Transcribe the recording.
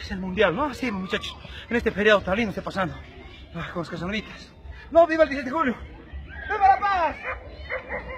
es el mundial, ¿no? Así, muchachos, en este feriado tan lindo esté pasando. Con las casonitas. ¡No, viva el 17 de julio! ¡Viva la paz!